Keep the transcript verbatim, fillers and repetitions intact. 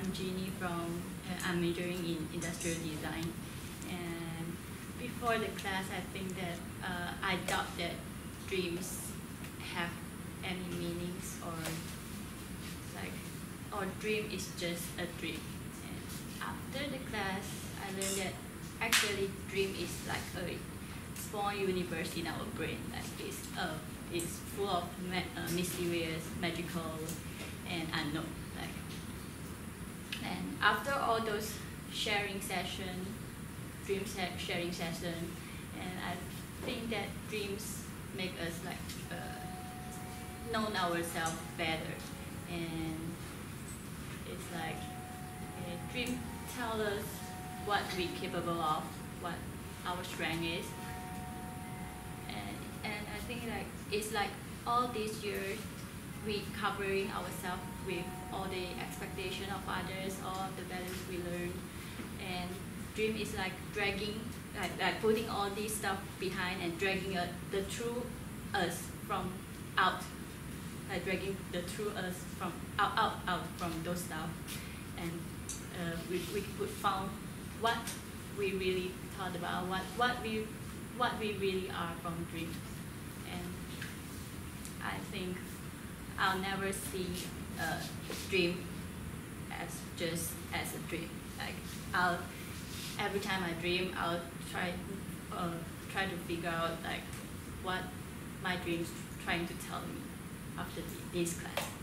I'm Jeannie from, uh, I'm majoring in industrial design. And before the class, I think that uh, I doubt that dreams have any meanings, or like, or dream is just a dream. And after the class, I learned that actually dream is like a small universe in our brain. Like it's, uh, it's full of ma uh, mysterious, magical, and unknown. Like, and after all those sharing session, dream sharing session, and I think that dreams make us like uh, know ourselves better, and it's like a dream tell us what we're capable of, what our strength is, and and I think like it's like all these years we covering ourselves with all the expectation of others, all the values we learn, and dream is like dragging, like, like putting all this stuff behind and dragging uh, the true us from out, like dragging the true us from out, out, out from those stuff, and uh, we we could found what we really thought about, what what we what we really are from dreams, and I think I'll never see a dream as just as a dream. Like I'll every time I dream, I'll try uh, try to figure out like what my dreams trying to tell me after this class.